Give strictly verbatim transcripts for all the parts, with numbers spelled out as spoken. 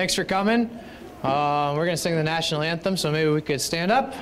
thanks for coming. Uh, we're going to sing the national anthem, so maybe we could stand up.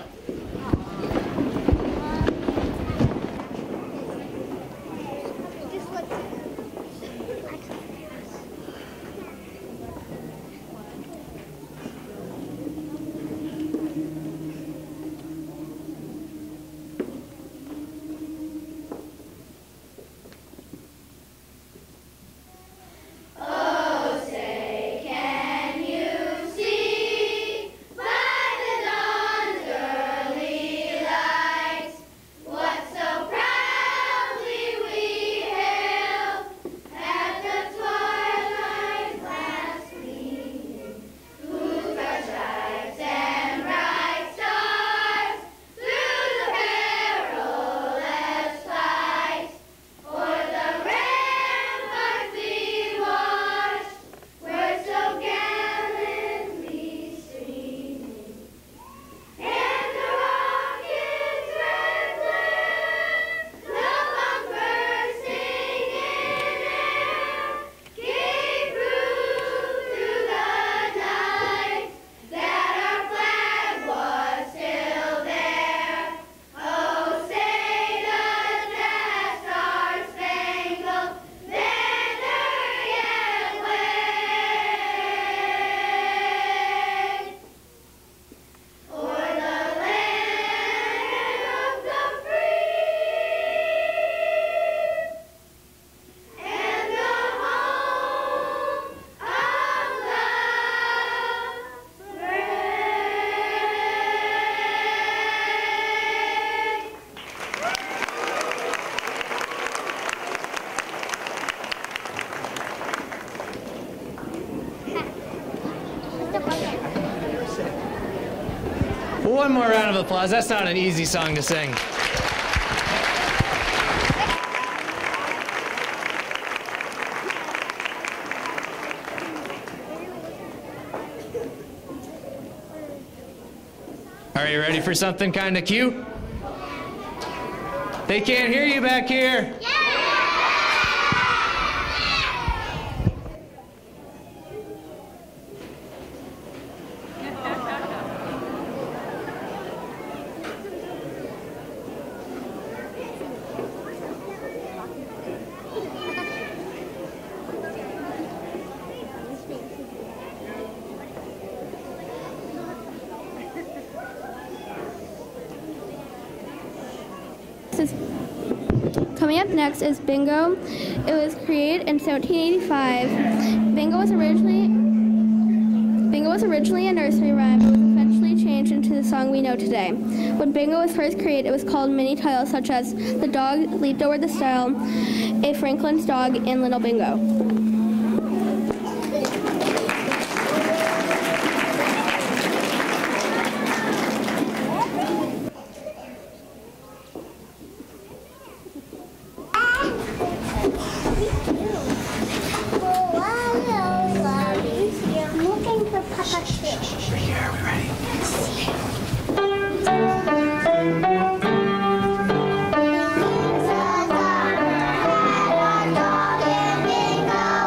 One more round of applause. That's not an easy song to sing. Are you ready for something kind of cute? They can't hear you back here. Coming up next is Bingo. It was created in seventeen eighty-five. Bingo was originally Bingo was originally a nursery rhyme, but was eventually changed into the song we know today. When Bingo was first created, it was called many titles such as The Dog Leaped Over the Stile, A Franklin's Dog, and Little Bingo. Bingo!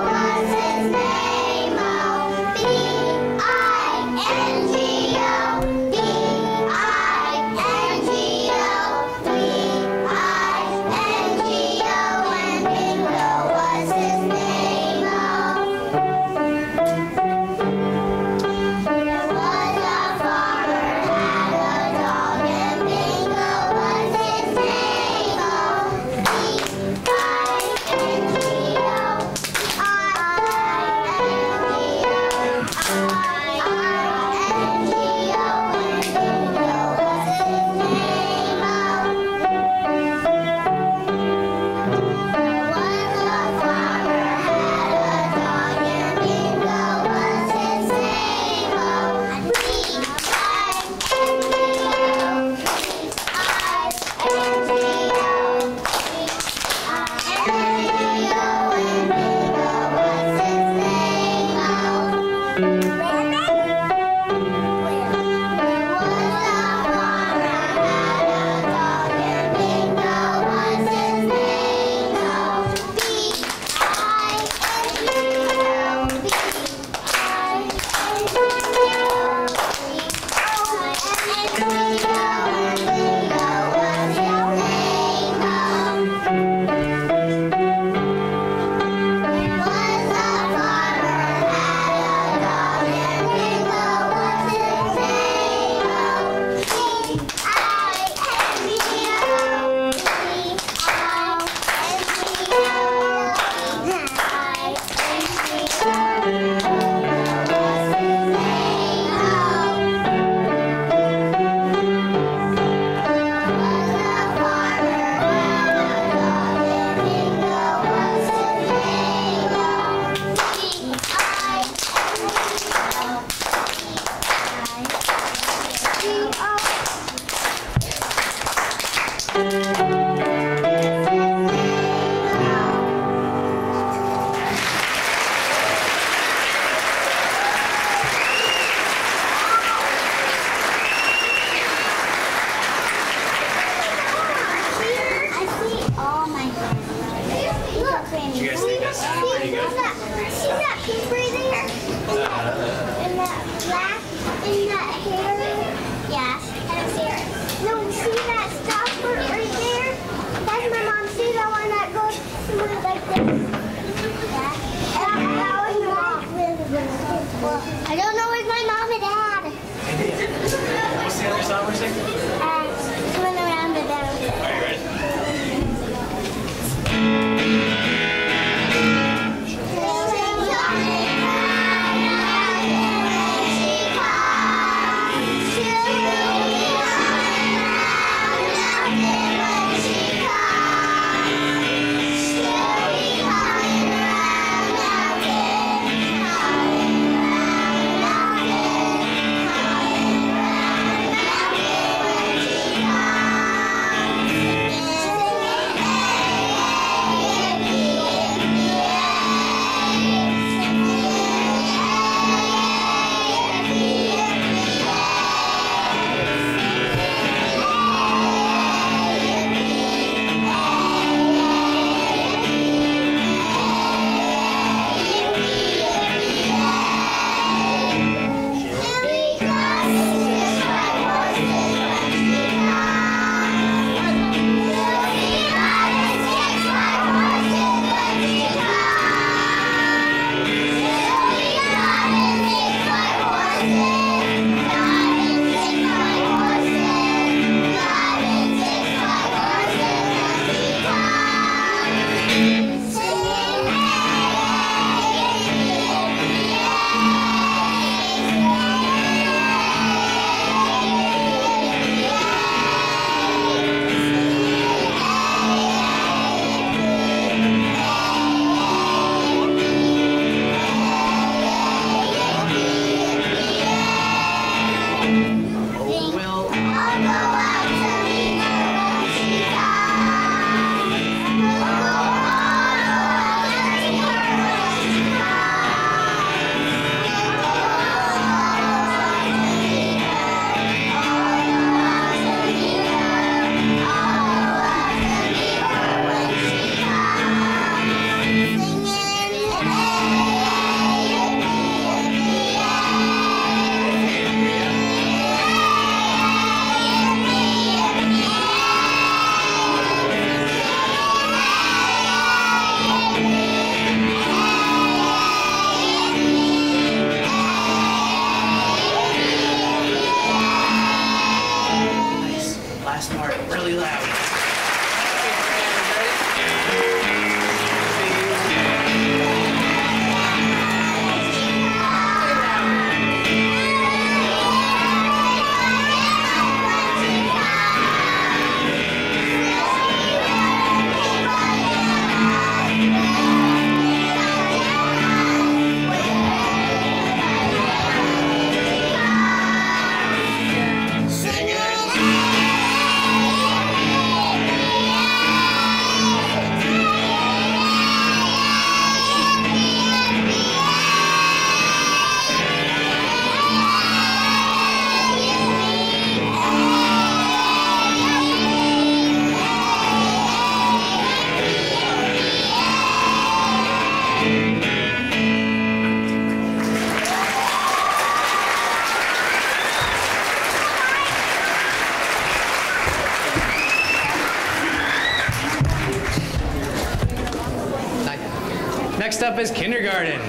I don't know where's my mom and dad. What's the other song we're singing? Uh, Swim around the dam. Are you ready? Last part, really loud. Next up is kindergarten.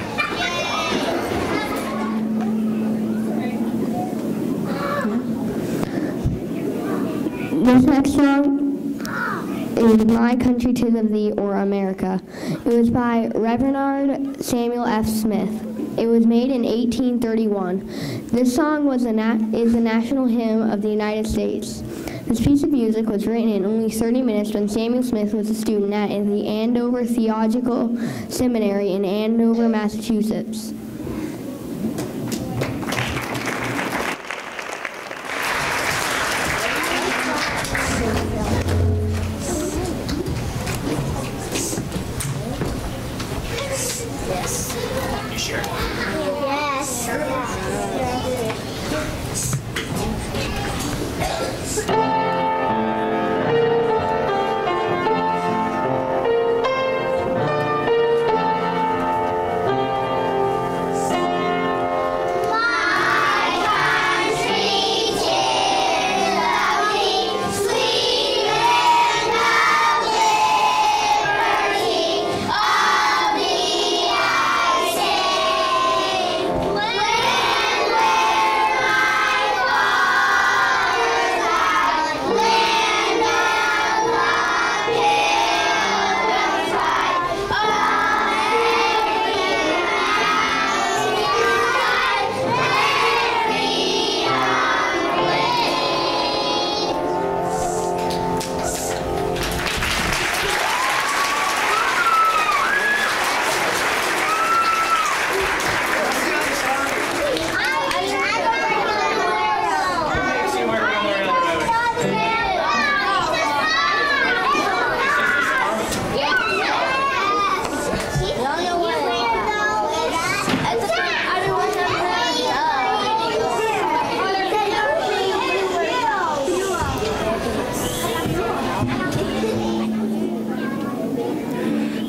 This next song is My Country 'Tis of Thee, or America. It was by Reverend Samuel F. Smith. It was made in eighteen thirty-one. This song was a na- is the national hymn of the United States. This piece of music was written in only thirty minutes when Samuel Smith was a student at the Andover Theological Seminary in Andover, Massachusetts.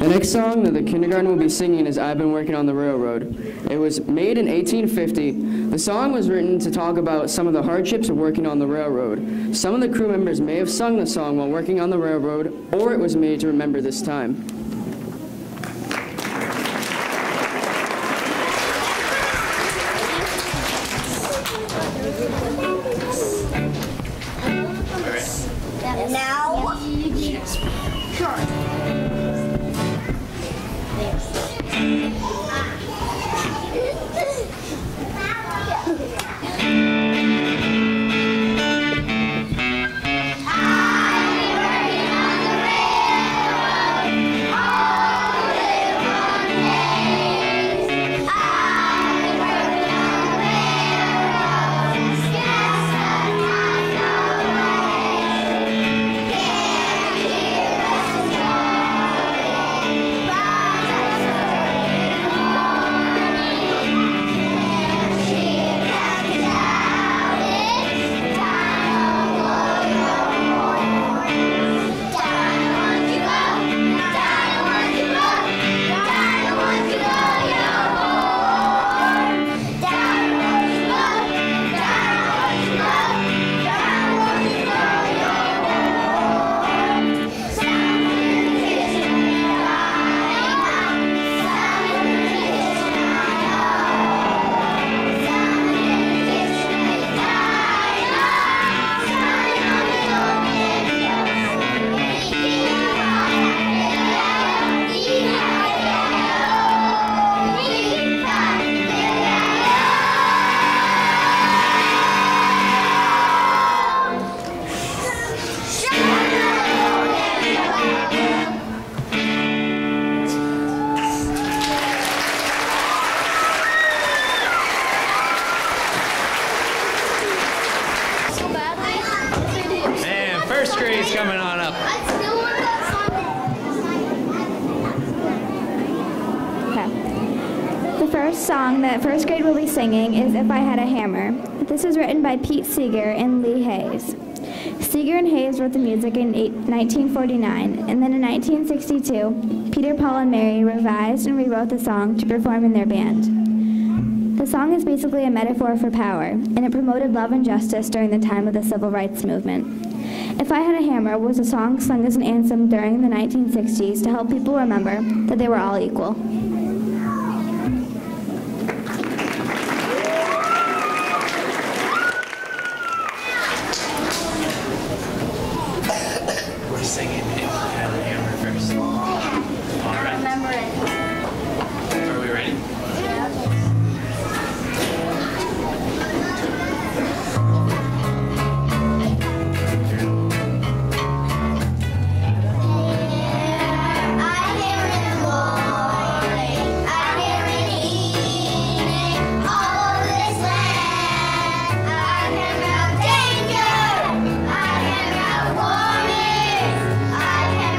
The next song that the kindergarten will be singing is I've Been Working on the Railroad. It was made in eighteen fifty. The song was written to talk about some of the hardships of working on the railroad. Some of the crew members may have sung the song while working on the railroad, or it was made to remember this time. Now, sure. First grade's coming on up. Okay. The first song that first grade will be singing is If I Had a Hammer. This is written by Pete Seeger and Lee Hayes. Seeger and Hayes wrote the music in nineteen forty-nine, and then in nineteen sixty-two, Peter, Paul, and Mary revised and rewrote the song to perform in their band. The song is basically a metaphor for power, and it promoted love and justice during the time of the Civil Rights Movement. If I Had a Hammer was a song sung as an anthem during the nineteen sixties to help people remember that they were all equal. We're singing If I Had a Hammer first. All right. Remember it. Are we ready? I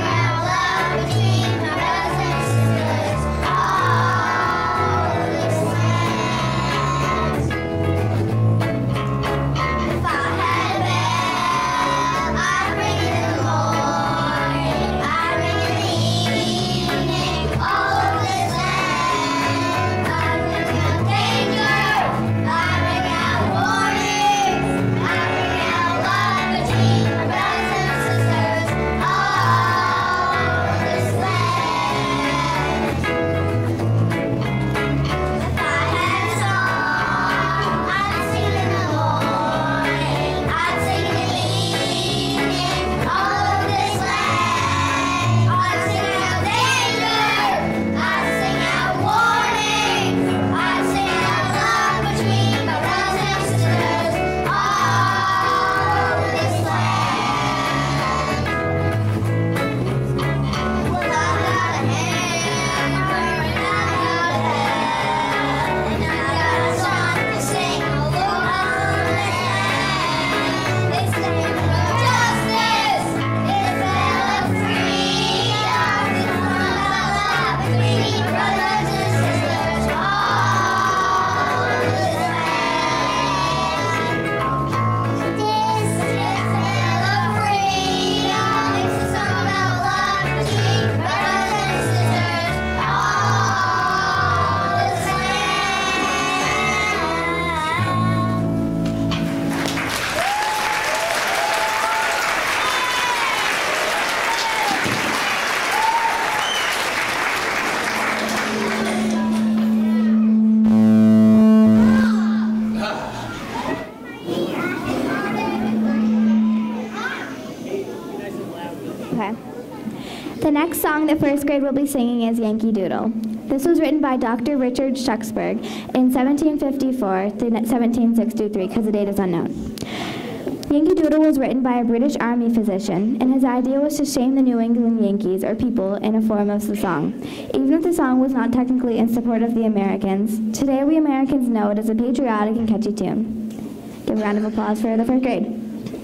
Okay. The next song that first grade will be singing is Yankee Doodle. This was written by Doctor Richard Schucksburg in seventeen fifty-four to seventeen sixty-three, because the date is unknown. Yankee Doodle was written by a British Army physician, and his idea was to shame the New England Yankees, or people, in a form of the song. Even if the song was not technically in support of the Americans, today we Americans know it as a patriotic and catchy tune. Give a round of applause for the first grade.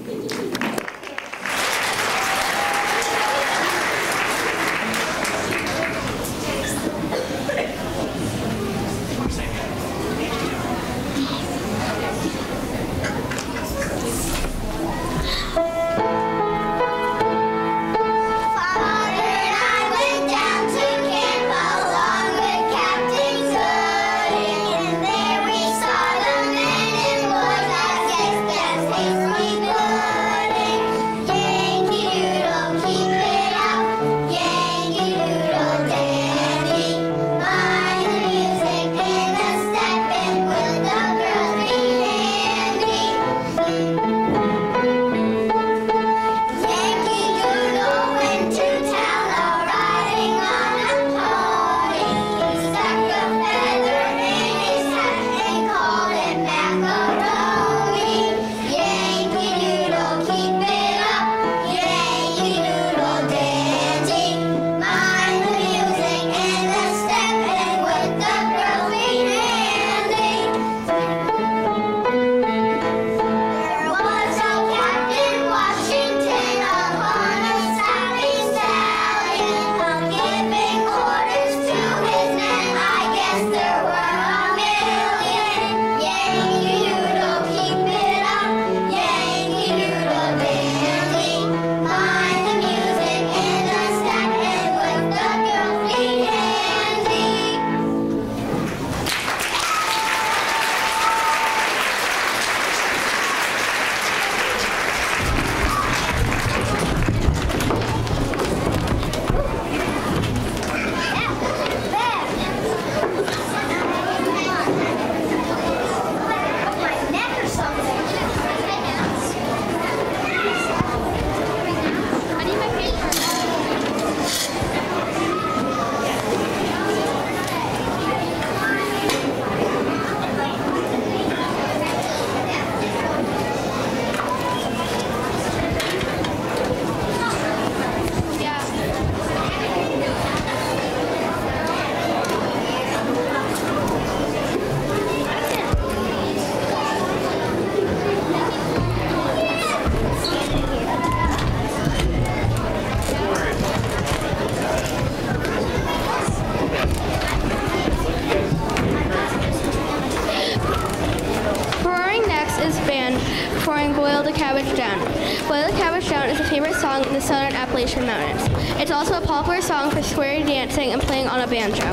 in the southern Appalachian Mountains. It's also a popular song for square dancing and playing on a banjo.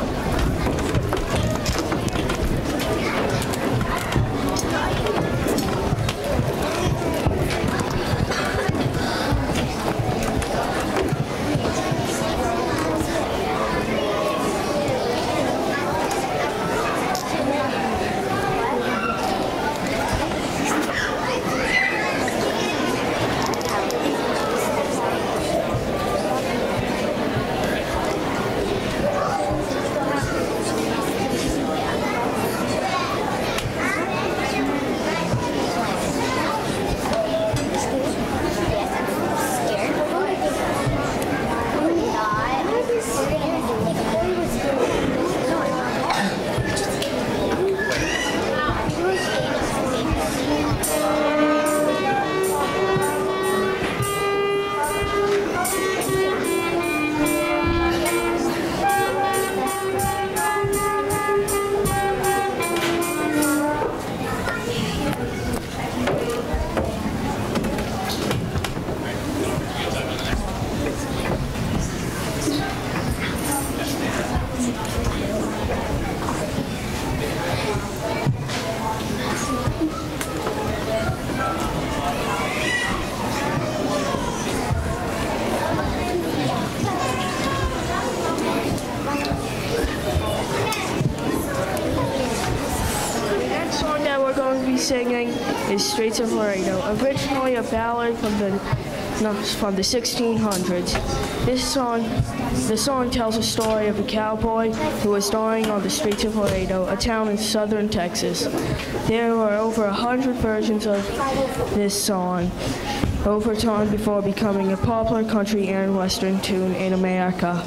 Singing is Streets of Laredo, originally a ballad from the no, from the sixteen hundreds. This song, the song tells a story of a cowboy who was dying on the streets of Laredo, a town in southern Texas. There were over a hundred versions of this song over time before becoming a popular country and western tune in America.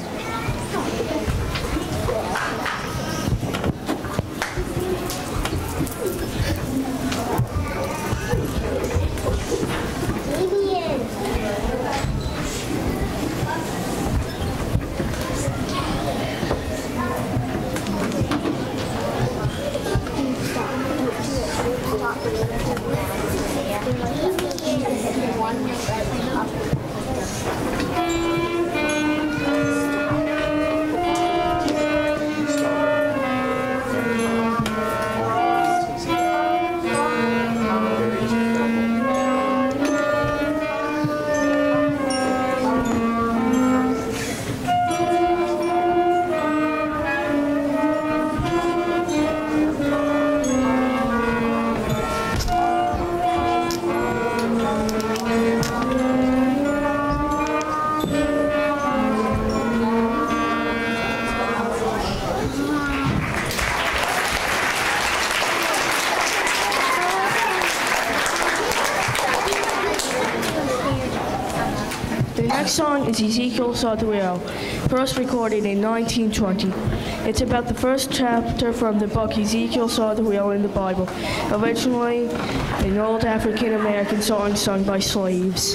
The next song is Ezekiel Saw the Whale, first recorded in nineteen twenty. It's about the first chapter from the book Ezekiel Saw the Whale in the Bible, originally an old African American song sung by slaves.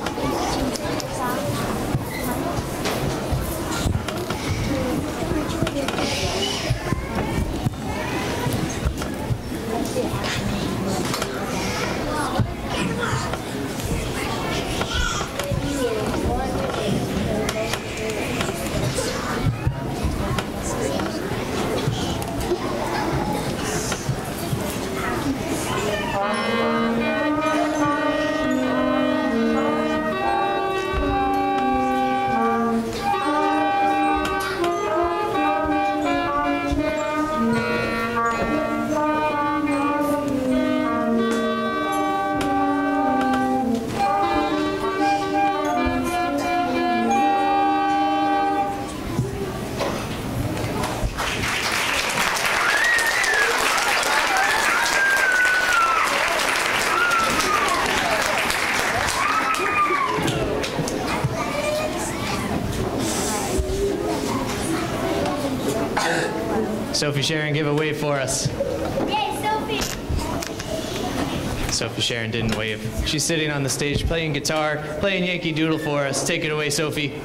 Sophie Sharon, give a wave for us. Yay, Sophie! Sophie Sharon didn't wave. She's sitting on the stage playing guitar, playing Yankee Doodle for us. Take it away, Sophie.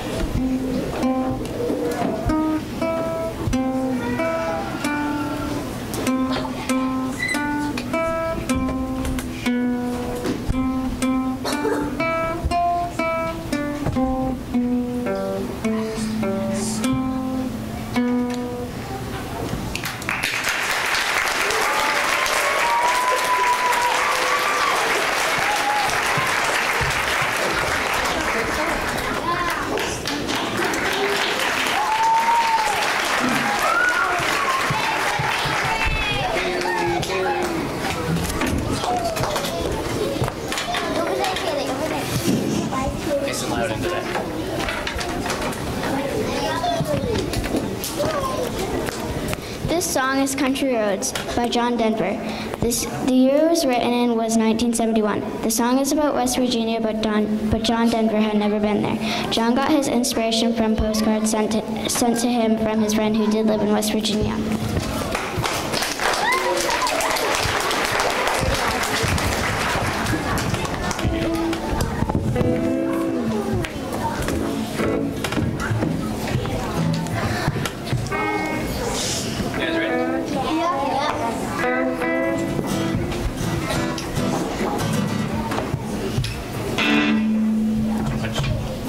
Nice and loud into that. This song is Country Roads by John Denver. This, the year it was written in was nineteen seventy-one. The song is about West Virginia, but, Don, but John Denver had never been there. John got his inspiration from postcards sent to, sent to him from his friend who did live in West Virginia.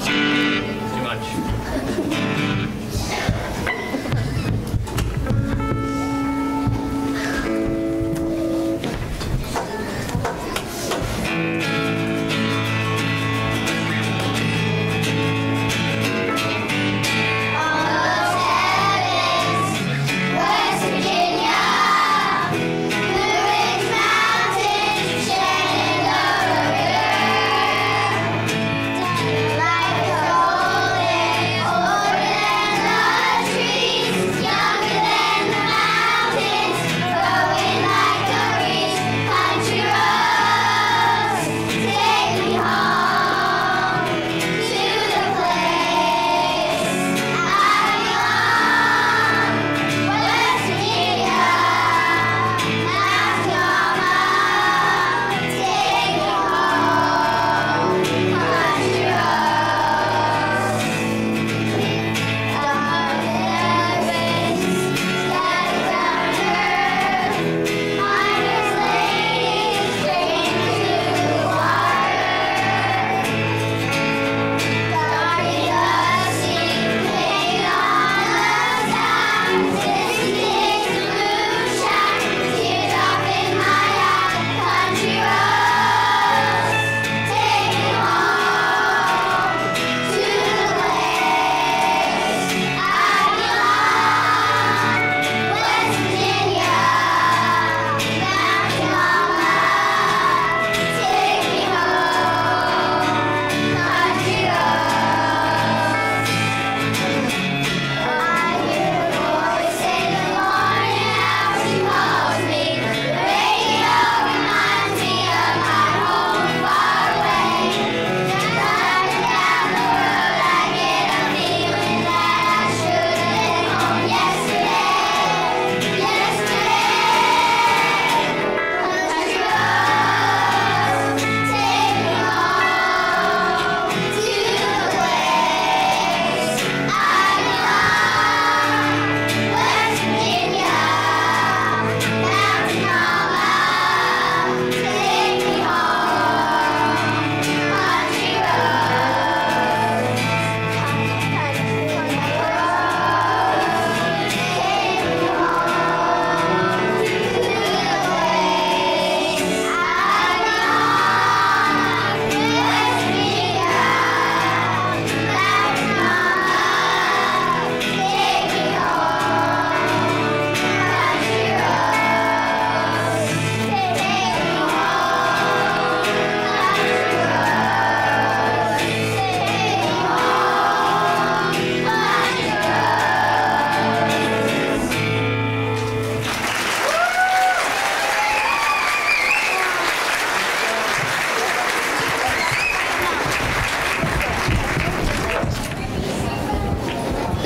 Too much.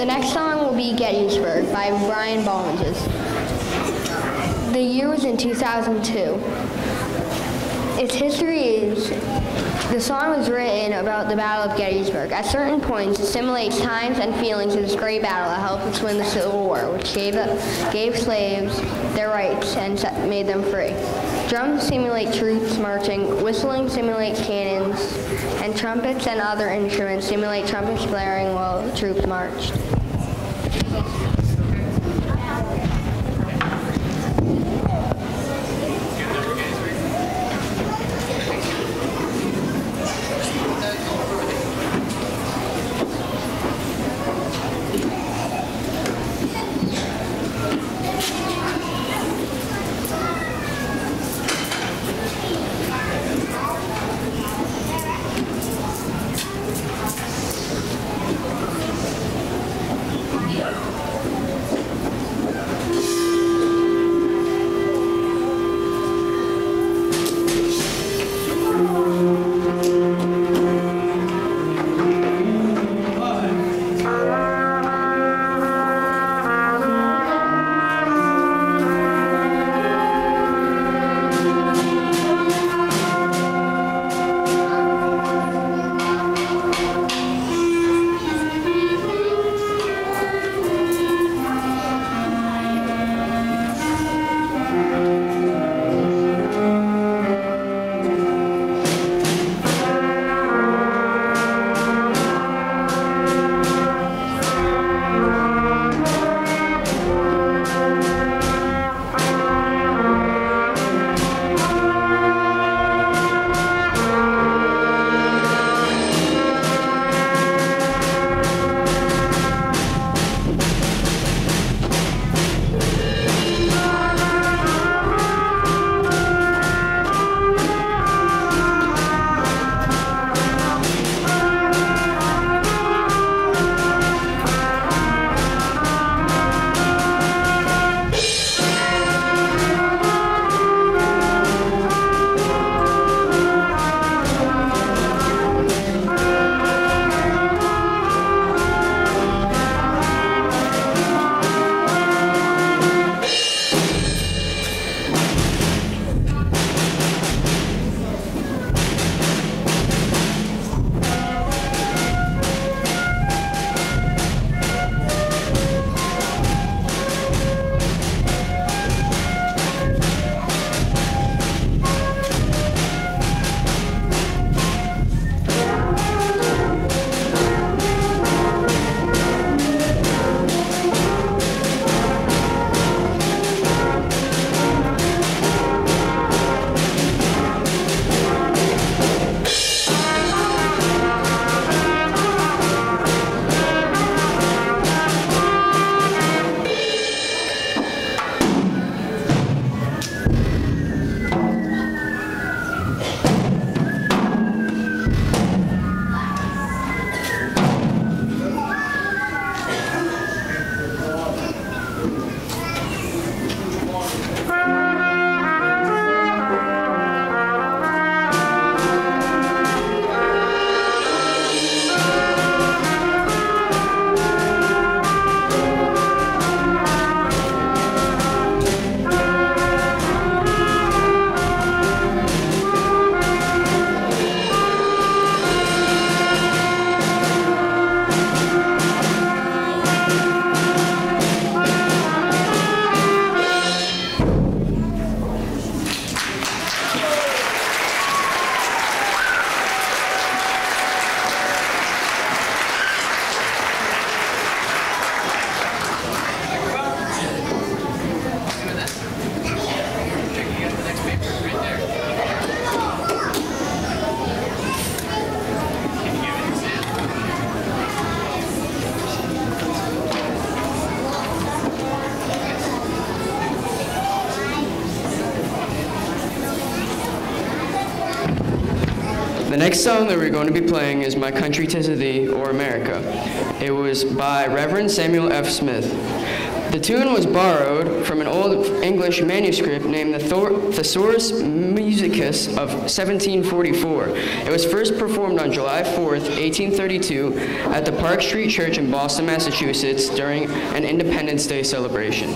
The next song will be Gettysburg by Brian Bollinges. The year was in two thousand two. Its history is, the song was written about the Battle of Gettysburg. At certain points, it simulates times and feelings of this great battle that helped us win the Civil War, which gave, gave slaves their rights and set, made them free. Drums simulate troops marching, whistling simulates cannons, and trumpets and other instruments simulate trumpets blaring while the troops marched. The next song that we're going to be playing is My Country 'Tis of Thee, or America. It was by Reverend Samuel F. Smith. The tune was borrowed from an old English manuscript named the Thor- Thesaurus Musicus of seventeen forty-four. It was first performed on July fourth, eighteen thirty-two, at the Park Street Church in Boston, Massachusetts, during an Independence Day celebration.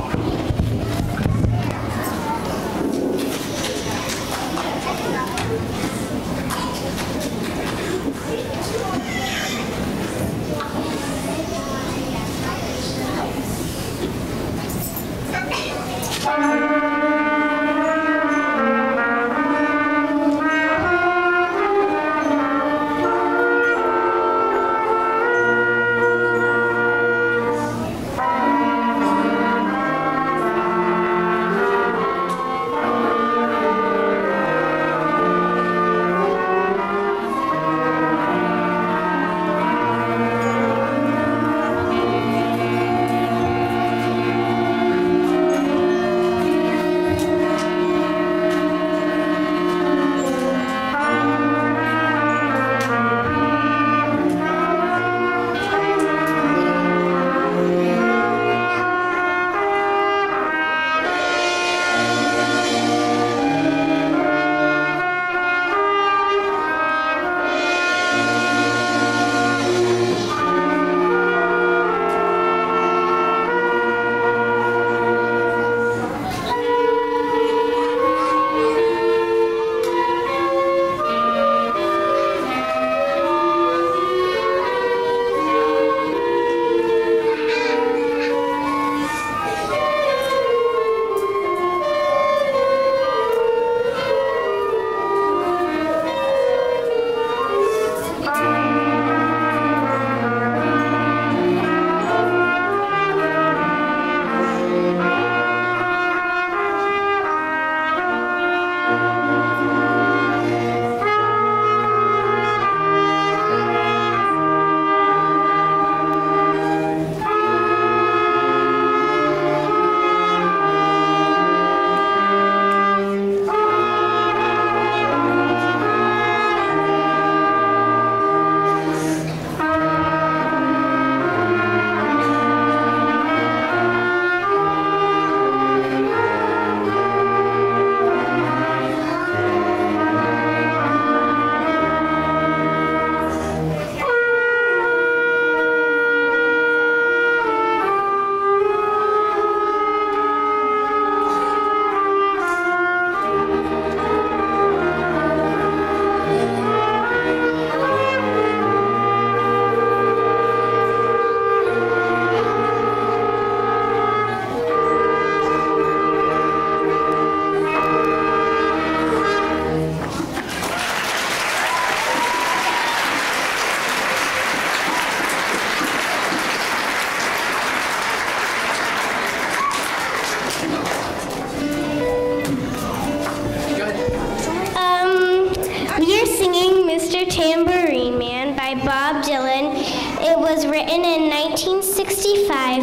Tambourine Man by Bob Dylan. It was written in nineteen sixty-five.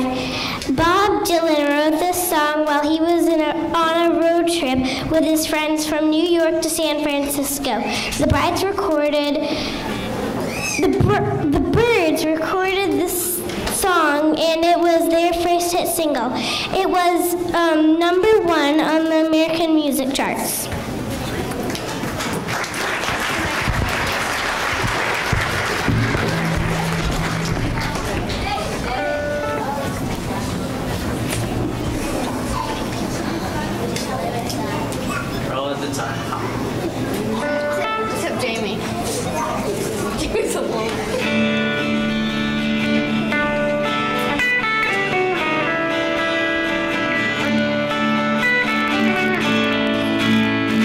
Bob Dylan wrote this song while he was in a, on a road trip with his friends from New York to San Francisco. The Brides recorded, the, the Birds recorded this song, and it was their first hit single. It was um, number one on the American music charts. Roll at the time. Except Jamie. Jamie's alone. Thank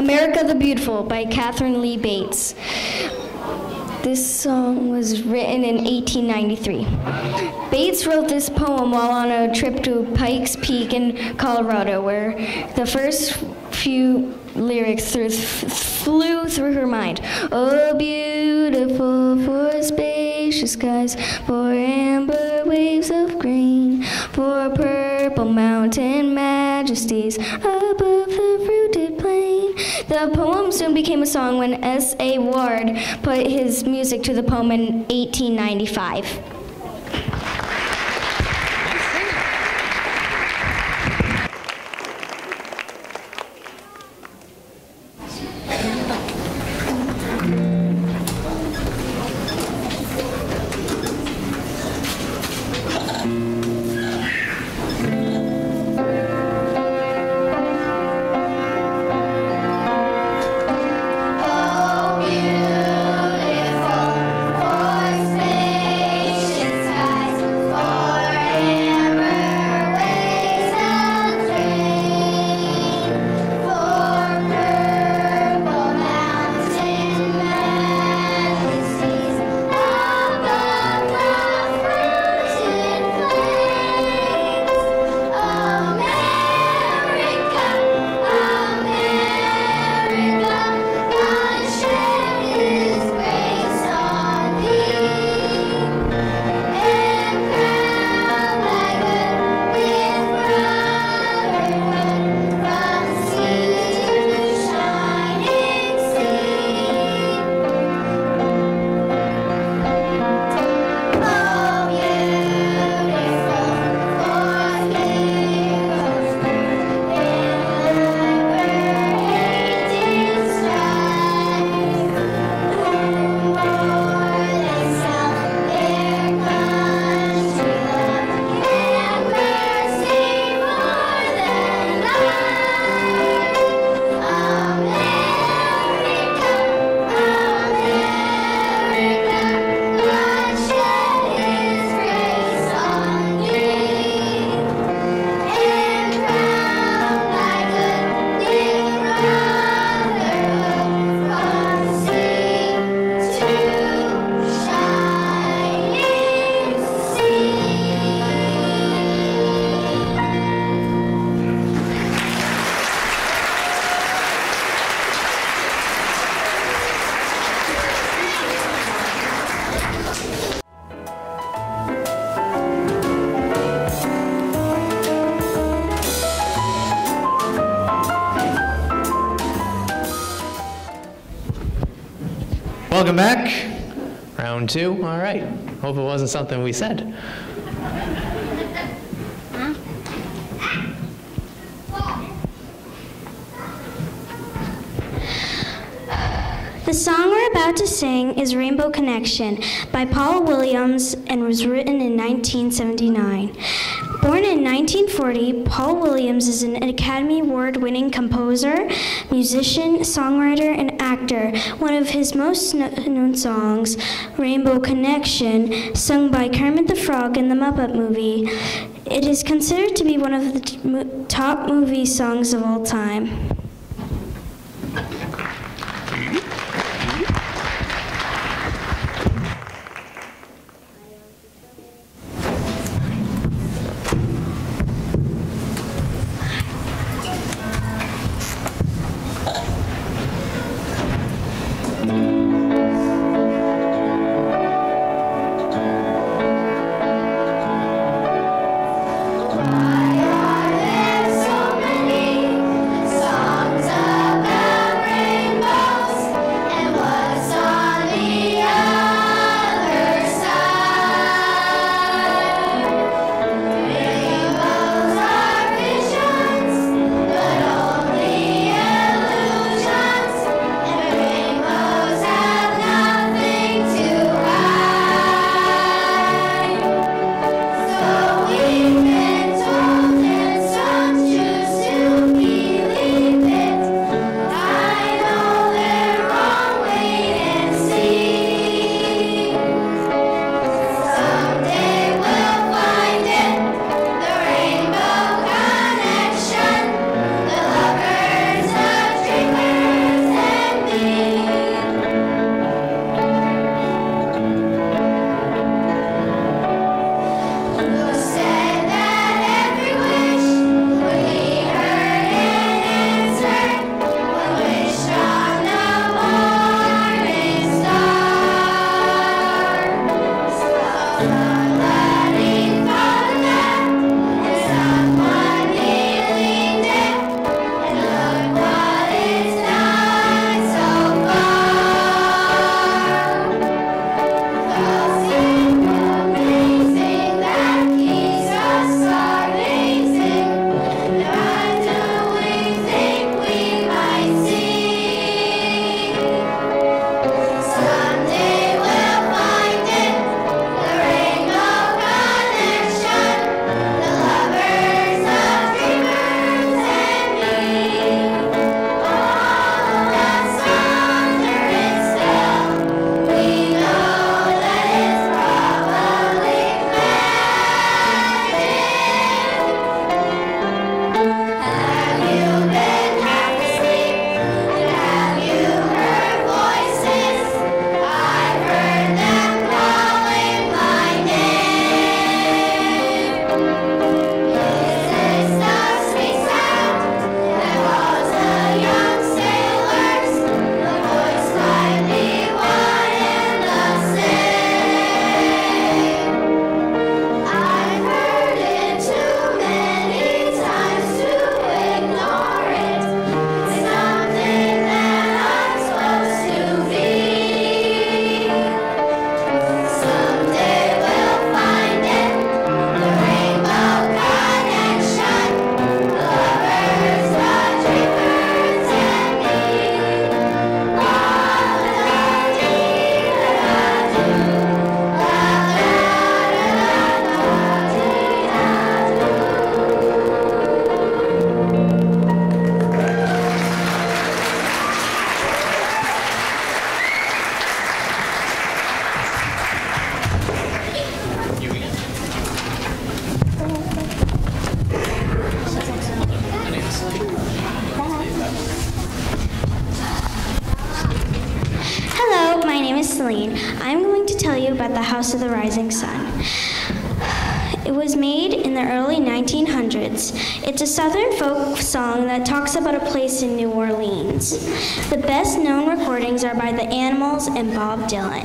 America the Beautiful by Catherine Lee Bates. This song was written in eighteen ninety-three. Bates wrote this poem while on a trip to Pikes Peak in Colorado, where the first few lyrics through, flew through her mind. Oh, beautiful for spacious skies, for amber waves of green, for purple mountain majesties above the fruited plain. The poem soon became a song when S A Ward put his music to the poem in eighteen ninety-five. Welcome back. Round two. All right. Hope it wasn't something we said. The song we're about to sing is Rainbow Connection by Paul Williams and was written in nineteen seventy-nine. Born in nineteen forty, Paul Williams is an Academy Award-winning composer, musician, songwriter, and actor. One of his most known songs, Rainbow Connection, sung by Kermit the Frog in the Muppet Movie, it is considered to be one of the t- top movie songs of all time. Why are there so many songs? by the House of the Rising Sun. It was made in the early nineteen hundreds. It's a Southern folk song that talks about a place in New Orleans. The best known recordings are by the Animals and Bob Dylan.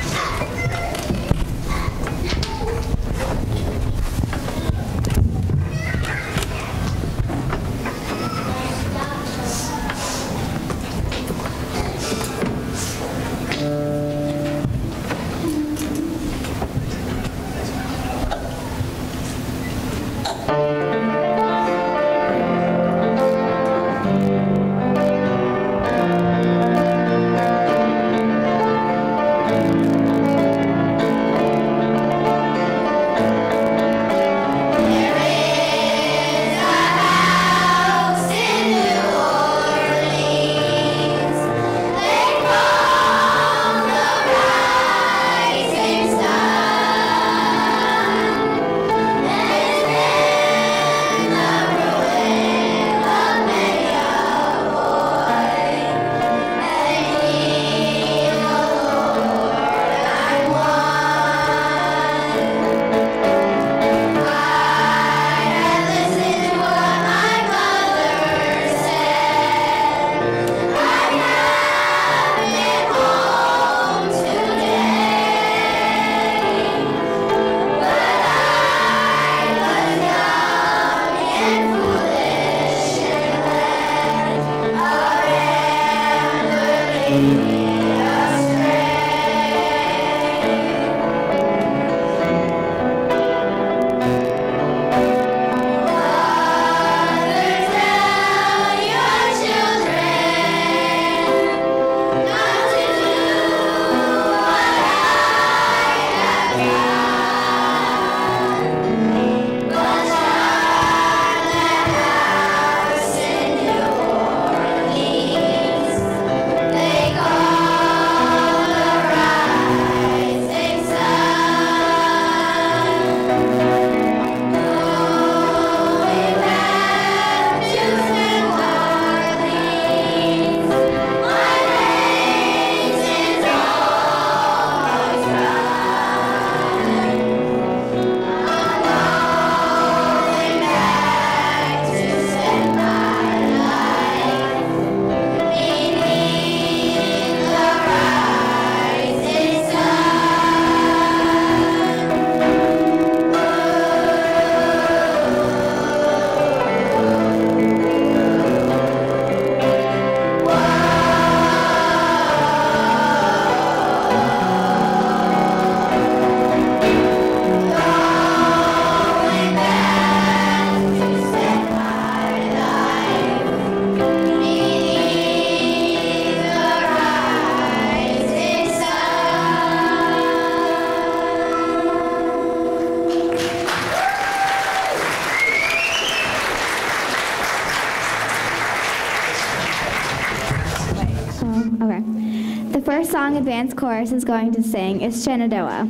Song advanced chorus is going to sing is Shenandoah.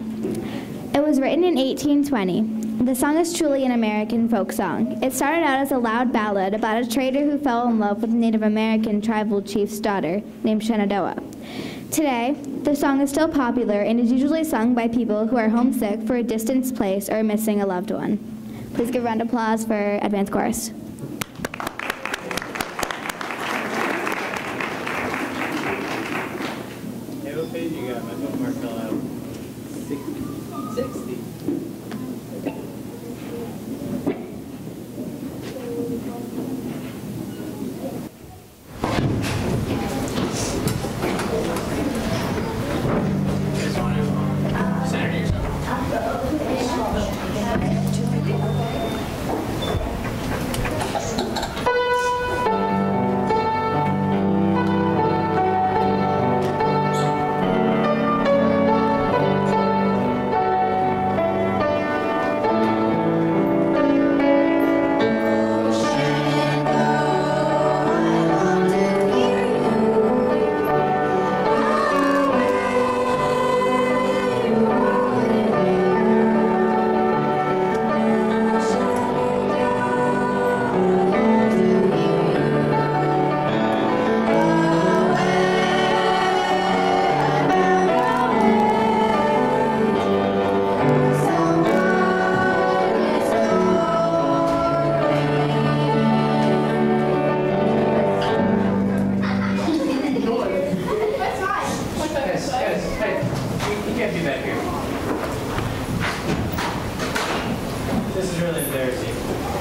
It was written in eighteen twenty. The song is truly an American folk song. It started out as a loud ballad about a trader who fell in love with a Native American tribal chief's daughter named Shenandoah. Today, the song is still popular and is usually sung by people who are homesick for a distant place or missing a loved one. Please give a round of applause for advanced chorus. What page you got? My bookmark fell out. sixty. really embarrassing.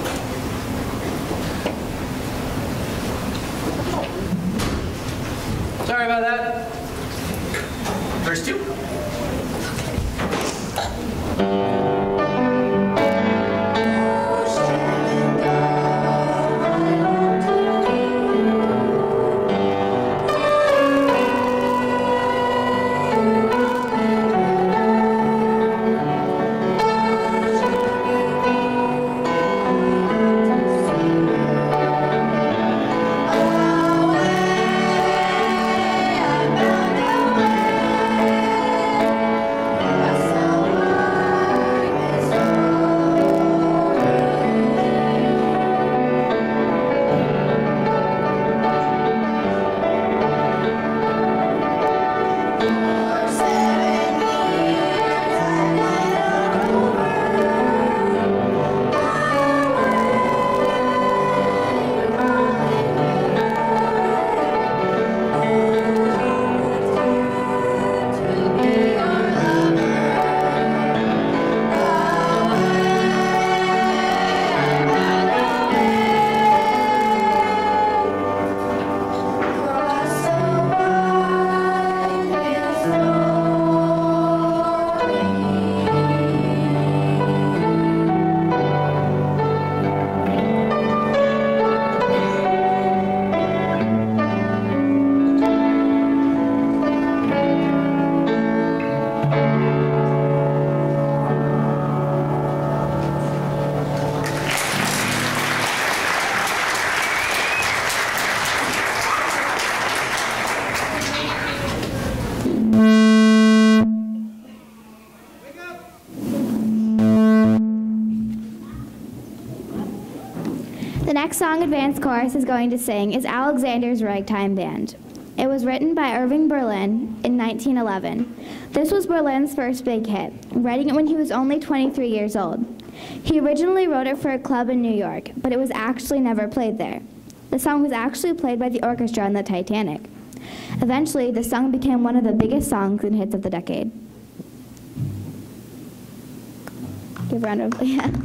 Sorry about that. Verse two. The next song Advanced Chorus is going to sing is Alexander's Ragtime Band. It was written by Irving Berlin in nineteen eleven. This was Berlin's first big hit, writing it when he was only twenty-three years old. He originally wrote it for a club in New York, but it was actually never played there. The song was actually played by the orchestra on the Titanic. Eventually, the song became one of the biggest songs and hits of the decade. Give a round of applause. Yeah.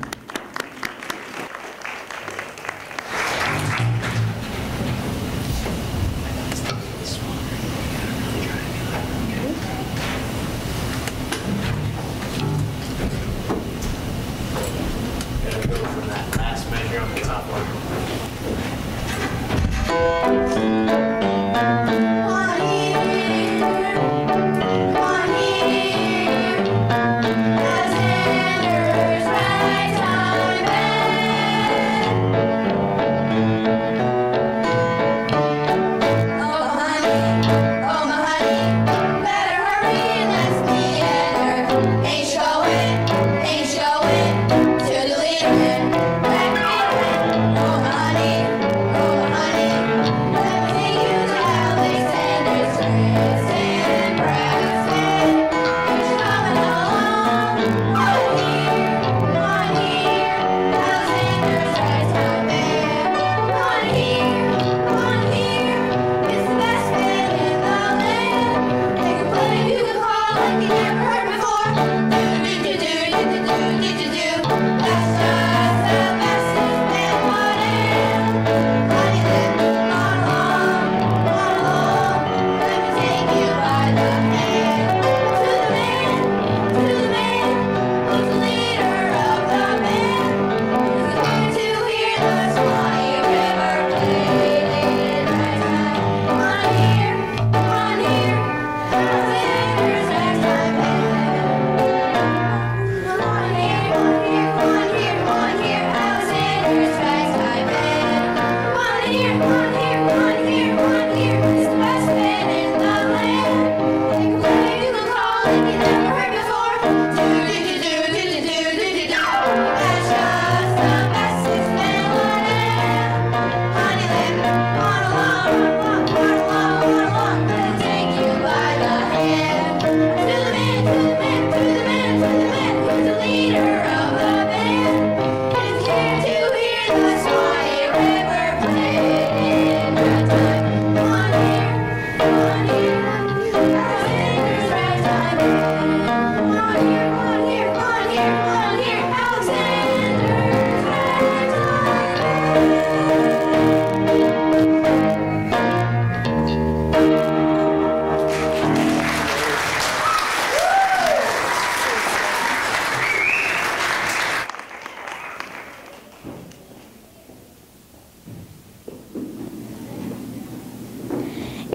Honey,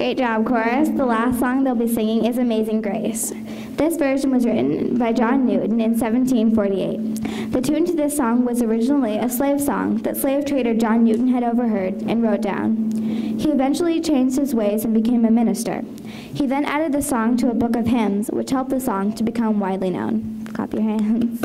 Great job, chorus. The last song they'll be singing is Amazing Grace. This version was written by John Newton in seventeen forty-eight. The tune to this song was originally a slave song that slave trader John Newton had overheard and wrote down. He eventually changed his ways and became a minister. He then added the song to a book of hymns, which helped the song to become widely known. Clap your hands.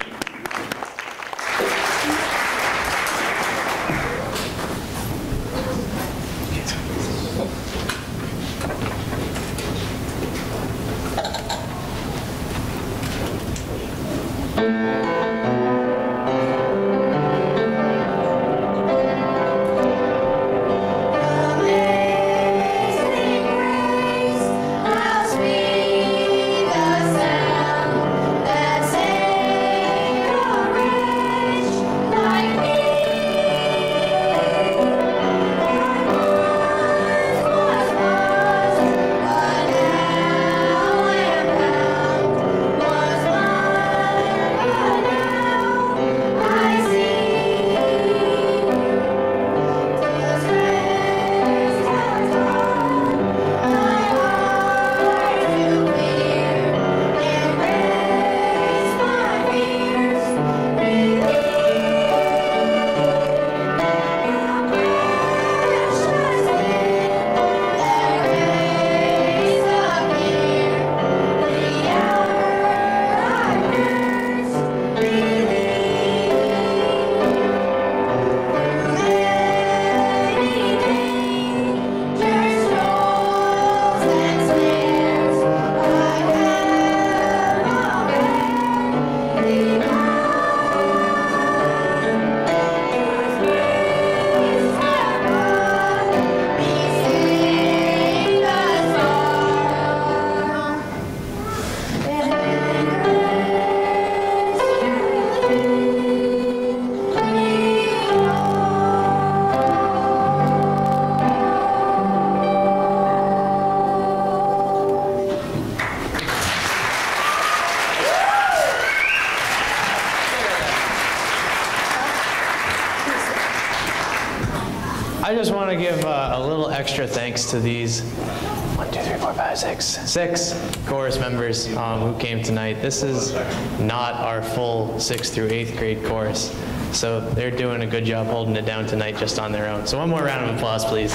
I just want to give uh, a little extra thanks to these one, two, three, four, five, six, six chorus members um, who came tonight. This is not our full sixth through eighth grade chorus, so they're doing a good job holding it down tonight just on their own. So one more round of applause, please.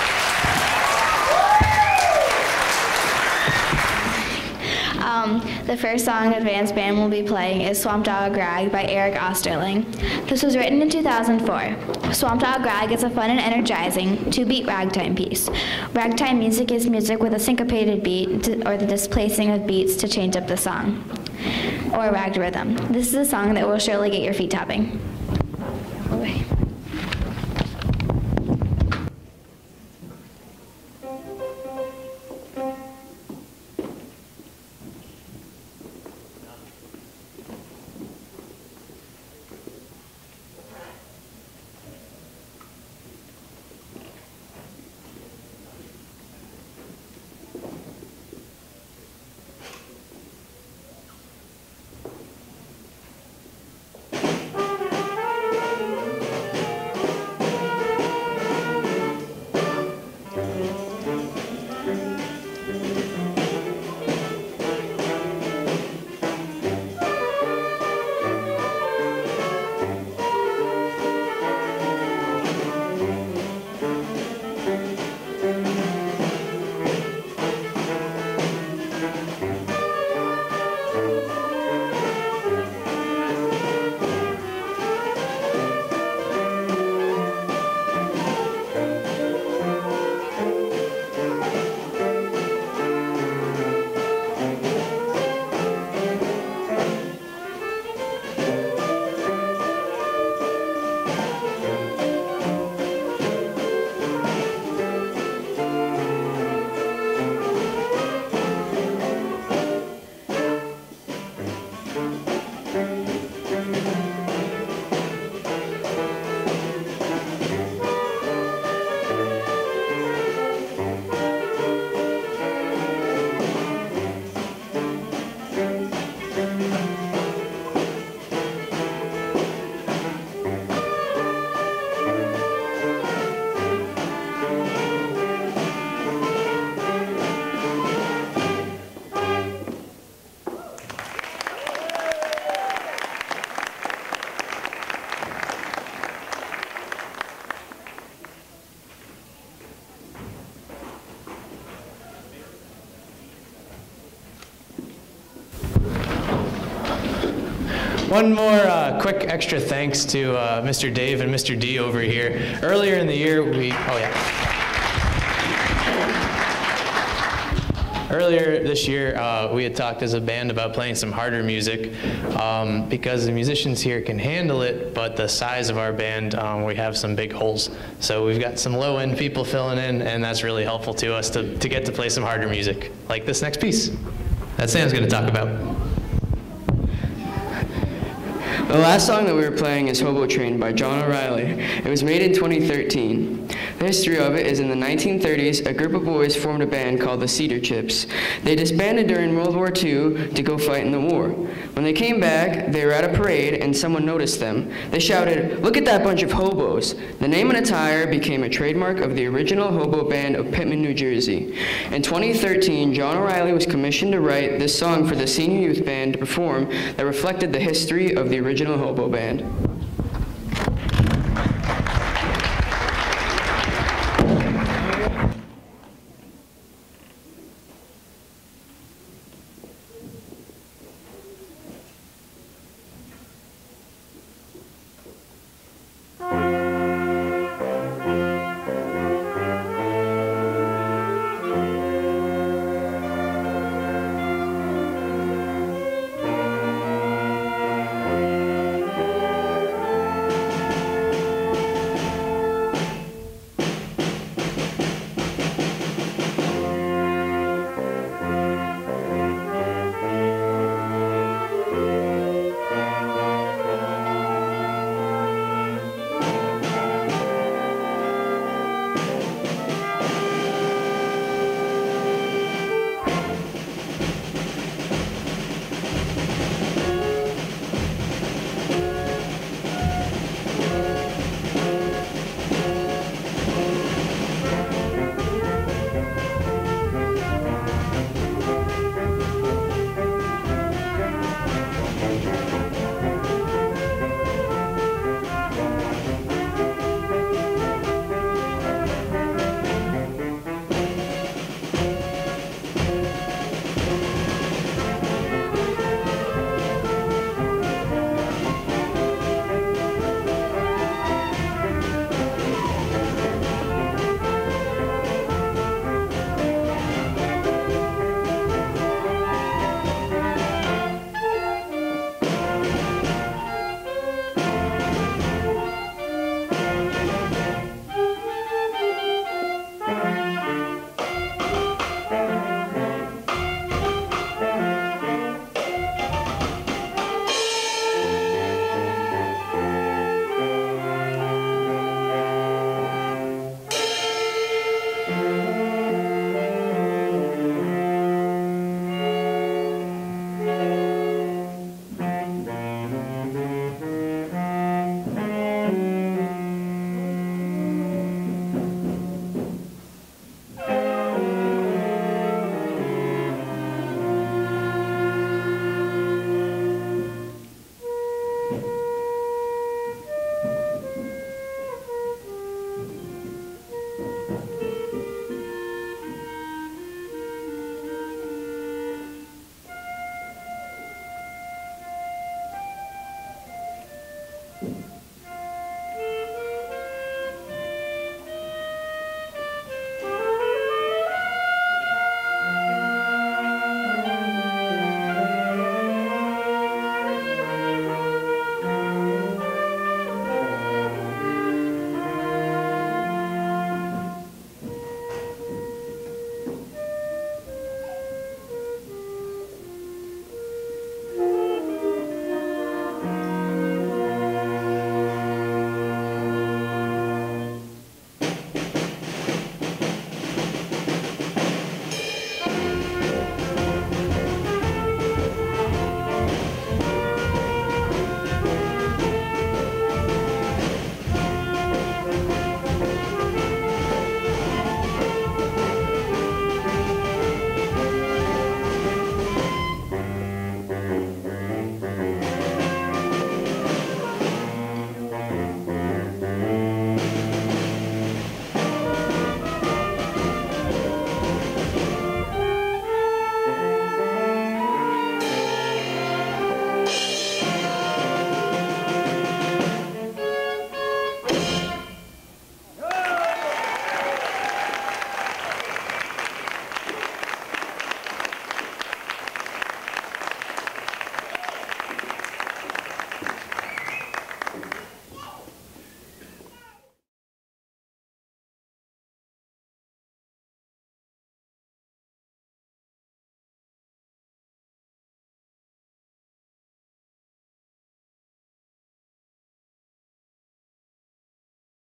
Um, the first song Advanced Band will be playing is Swamp Dog Rag by Eric Osterling. This was written in two thousand four. Swamp Dog Rag is a fun and energizing two-beat ragtime piece. Ragtime music is music with a syncopated beat to, or the displacing of beats to change up the song, or ragged rhythm. This is a song that will surely get your feet tapping. Okay. one more uh, quick extra thanks to uh, Mister Dave and Mister D over here. Earlier in the year, we, oh yeah. Earlier this year, uh, we had talked as a band about playing some harder music um, because the musicians here can handle it, but the size of our band, um, we have some big holes. So we've got some low-end people filling in, and that's really helpful to us to, to get to play some harder music, like this next piece that Sam's going to talk about. The last song that we were playing is Hobo Train by John O'Reilly. It was made in twenty thirteen. The history of it is in the nineteen thirties, a group of boys formed a band called the Cedar Chips. They disbanded during World War Two to go fight in the war. When they came back, they were at a parade and someone noticed them. They shouted, "Look at that bunch of hobos." The name and attire became a trademark of the original hobo band of Pitman, New Jersey. In twenty thirteen, John O'Reilly was commissioned to write this song for the senior youth band to perform that reflected the history of the original hobo band.